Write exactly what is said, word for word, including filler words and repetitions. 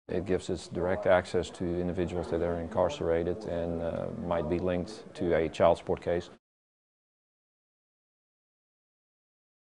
It gives us direct access to individuals that are incarcerated and uh, might be linked to a child support case.